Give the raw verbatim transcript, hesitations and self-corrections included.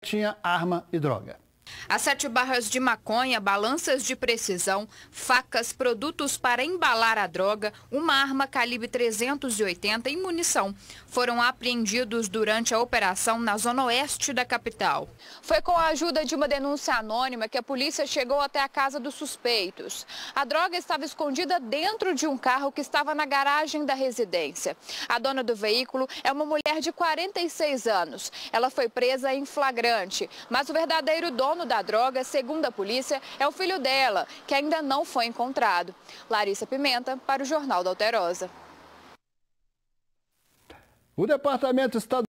tinha arma e droga. As sete barras de maconha, balanças de precisão, facas, produtos para embalar a droga, uma arma calibre trezentos e oitenta e munição foram apreendidos durante a operação na zona oeste da capital. Foi com a ajuda de uma denúncia anônima que a polícia chegou até a casa dos suspeitos. A droga estava escondida dentro de um carro que estava na garagem da residência. A dona do veículo é uma mulher de quarenta e seis anos. Ela foi presa em flagrante, mas o verdadeiro dono da droga, segundo a polícia, é o filho dela, que ainda não foi encontrado. Larissa Pimenta, para o Jornal da Alterosa. O Departamento Estadual